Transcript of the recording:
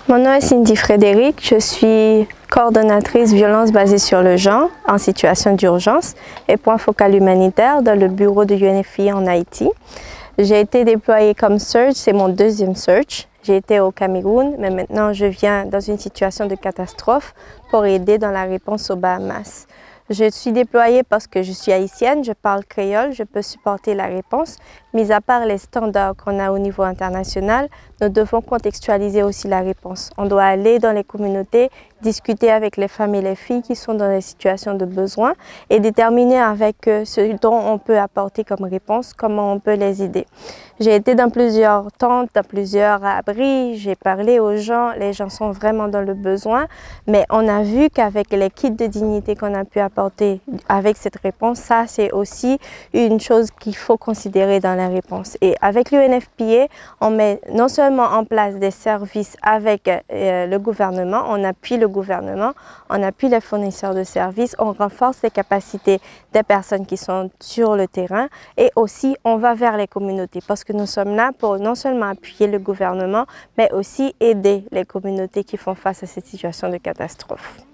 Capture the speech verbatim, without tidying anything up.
Mon nom est Cindy Frédéric, je suis coordonnatrice violence basée sur le genre en situation d'urgence et point focal humanitaire dans le bureau de U N F P A en Haïti. J'ai été déployée comme search, c'est mon deuxième search. J'ai été au Cameroun, mais maintenant je viens dans une situation de catastrophe pour aider dans la réponse aux Bahamas. Je suis déployée parce que je suis haïtienne, je parle créole, je peux supporter la réponse. Mis à part les standards qu'on a au niveau international, nous devons contextualiser aussi la réponse. On doit aller dans les communautés, discuter avec les femmes et les filles qui sont dans des situations de besoin et déterminer avec eux ce dont on peut apporter comme réponse, comment on peut les aider. J'ai été dans plusieurs tentes, dans plusieurs abris, j'ai parlé aux gens, les gens sont vraiment dans le besoin, mais on a vu qu'avec les kits de dignité qu'on a pu apporter avec cette réponse, ça c'est aussi une chose qu'il faut considérer dans la réponse. Et avec l'U N F P A, on met non seulement en place des services avec euh, le gouvernement, on appuie le gouvernement, on appuie les fournisseurs de services, on renforce les capacités des personnes qui sont sur le terrain et aussi on va vers les communautés parce que nous sommes là pour non seulement appuyer le gouvernement, mais aussi aider les communautés qui font face à cette situation de catastrophe.